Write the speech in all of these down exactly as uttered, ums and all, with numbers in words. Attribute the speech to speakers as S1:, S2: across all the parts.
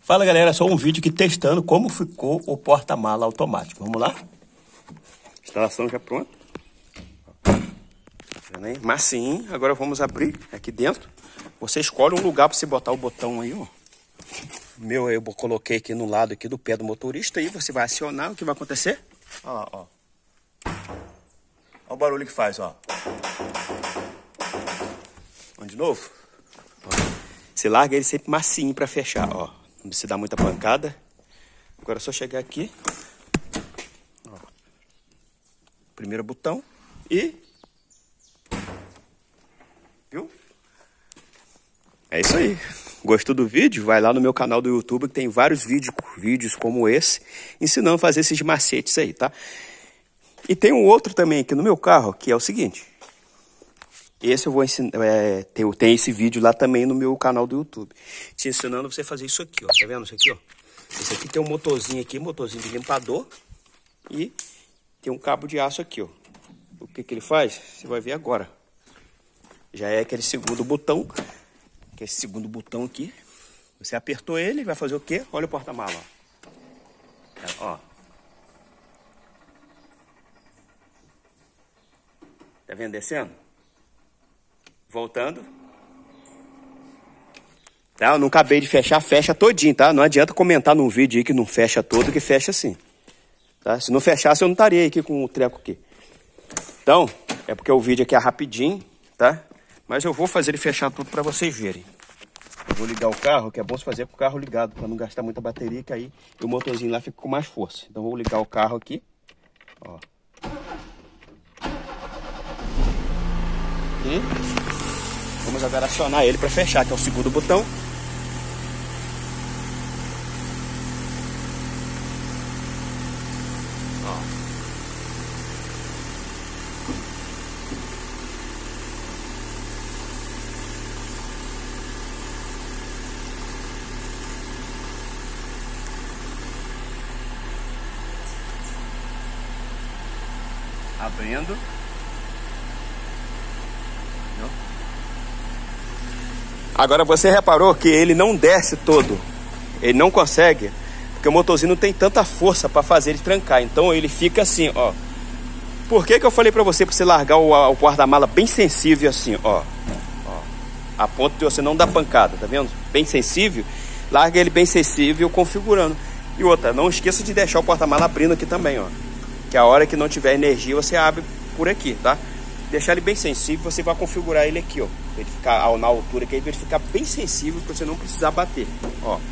S1: Fala galera, só um vídeo aqui testando como ficou o porta-mala automático. Vamos lá? Instalação já pronta. Massinho. Agora vamos abrir aqui dentro. Você escolhe um lugar para você botar o botão aí, ó. Meu, eu coloquei aqui no lado aqui do pé do motorista. Aí você vai acionar, o que vai acontecer? Olha lá, ó. Olha o barulho que faz, ó. Vamos de novo? Ó. Você larga ele sempre massinho para fechar, ó. Não precisa dar muita pancada. Agora é só chegar aqui. Ó. Primeiro botão. E... viu? É isso aí. Gostou do vídeo? Vai lá no meu canal do YouTube que tem vários vídeos, vídeos como esse, ensinando a fazer esses macetes aí, tá? E tem um outro também aqui no meu carro, que é o seguinte. Esse eu vou ensinar, é, tem, tem esse vídeo lá também no meu canal do YouTube. Te ensinando você fazer isso aqui, ó. Tá vendo isso aqui, ó? Esse aqui tem um motorzinho aqui, motorzinho de limpador. E tem um cabo de aço aqui, ó. O que que ele faz? Você vai ver agora. Já é aquele segundo botão. Que é esse segundo botão aqui. Você apertou ele, vai fazer o quê? Olha o porta-mala, ó. Ó. Tá vendo descendo? Voltando. Tá? Eu não acabei de fechar, fecha todinho, tá? Não adianta comentar num vídeo aí que não fecha todo, que fecha assim. Tá? Se não fechasse, eu não estaria aqui com o treco aqui. Então, é porque o vídeo aqui é rapidinho, tá? Mas eu vou fazer ele fechar tudo para vocês verem. Eu vou ligar o carro, que é bom se fazer com o carro ligado, para não gastar muita bateria, que aí o motorzinho lá fica com mais força. Então eu vou ligar o carro aqui, ó. E vamos agora acionar ele para fechar, que é o segundo botão. Abrindo. Agora você reparou que ele não desce todo. Ele não consegue, porque o motorzinho não tem tanta força para fazer ele trancar. Então ele fica assim, ó. Por que que eu falei para você para você largar o, o guarda-mala bem sensível assim, ó. Ó. A ponto de você não dar pancada, tá vendo? Bem sensível. Larga ele bem sensível, configurando. E outra, não esqueça de deixar o porta-mala abrindo aqui também, ó. Que a hora que não tiver energia, você abre por aqui, tá? Deixar ele bem sensível, você vai configurar ele aqui, ó. Pra ele ficar na altura, que aí ele ficar bem sensível, pra você não precisar bater, ó. Ó,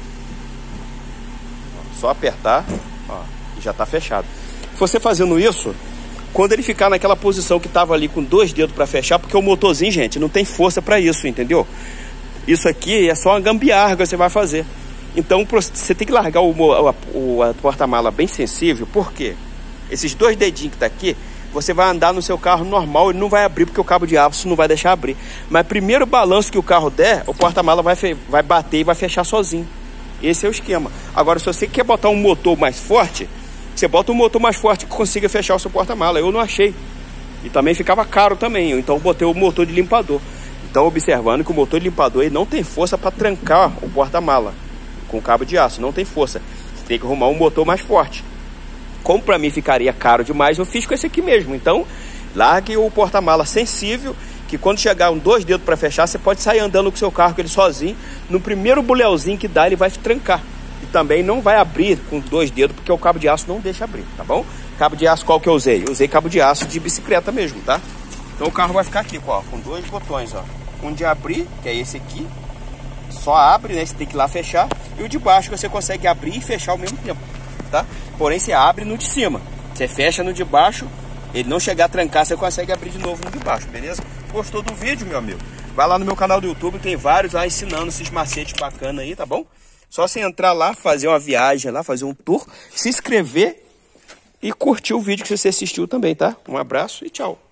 S1: só apertar, ó, e já tá fechado. Você fazendo isso, quando ele ficar naquela posição que tava ali com dois dedos pra fechar, porque o motorzinho, gente, não tem força pra isso, entendeu? Isso aqui é só uma gambiarra que você vai fazer. Então, você tem que largar o, o, o a porta-mala bem sensível, por quê? Esses dois dedinhos que tá aqui, você vai andar no seu carro normal, ele não vai abrir porque o cabo de aço não vai deixar abrir. Mas primeiro balanço que o carro der, o porta-mala vai, vai bater e vai fechar sozinho. Esse é o esquema. Agora, se você quer botar um motor mais forte, você bota um motor mais forte que consiga fechar o seu porta-mala. Eu não achei. E também ficava caro também. Então eu botei o motor de limpador. Então observando que o motor de limpador ele não tem força para trancar o porta-mala com o cabo de aço. Não tem força. Você tem que arrumar um motor mais forte. Como para mim ficaria caro demais, eu fiz com esse aqui mesmo. Então, largue o porta-mala sensível, que quando chegar um dois dedos para fechar, você pode sair andando com o seu carro, com ele sozinho. No primeiro buleuzinho que dá, ele vai trancar. E também não vai abrir com dois dedos, porque o cabo de aço não deixa abrir, tá bom? Cabo de aço qual que eu usei? Eu usei cabo de aço de bicicleta mesmo, tá? Então o carro vai ficar aqui, ó, com dois botões, ó. Um de abrir, que é esse aqui. Só abre, né? Você tem que ir lá fechar. E o de baixo você consegue abrir e fechar ao mesmo tempo. Tá? Porém, você abre no de cima. Você fecha no de baixo. Ele não chegar a trancar, você consegue abrir de novo no de baixo, beleza? Gostou do vídeo, meu amigo? Vai lá no meu canal do YouTube, tem vários lá ensinando esses macetes bacanas aí, tá bom? Só você entrar lá, fazer uma viagem lá, fazer um tour, se inscrever e curtir o vídeo que você assistiu também, tá? Um abraço e tchau!